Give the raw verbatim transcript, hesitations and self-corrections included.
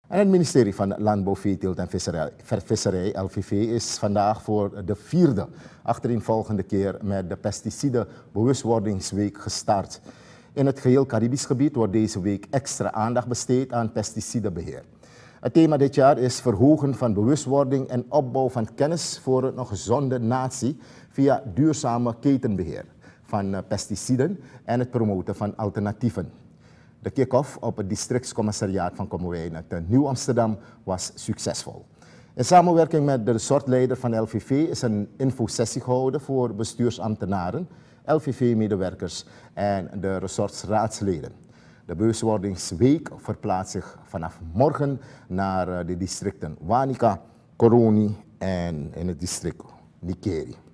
En het ministerie van Landbouw, Veeteelt en Visserij, Visserij, L V V, is vandaag voor de vierde achtereenvolgende keer met de Pesticide-bewustwordingsweek gestart. In het geheel Caribisch gebied wordt deze week extra aandacht besteed aan pesticidebeheer. Het thema dit jaar is verhogen van bewustwording en opbouw van kennis voor een gezonde natie via duurzame ketenbeheer van pesticiden en het promoten van alternatieven. De kick-off op het districtscommissariaat van Kommerwijnen te Nieuw-Amsterdam was succesvol. In samenwerking met de resortleider van L V V is een infosessie gehouden voor bestuursambtenaren, L V V-medewerkers en de resortsraadsleden. De bewustwordingsweek verplaatst zich vanaf morgen naar de districten Wanica, Coroni en in het district Nikeri.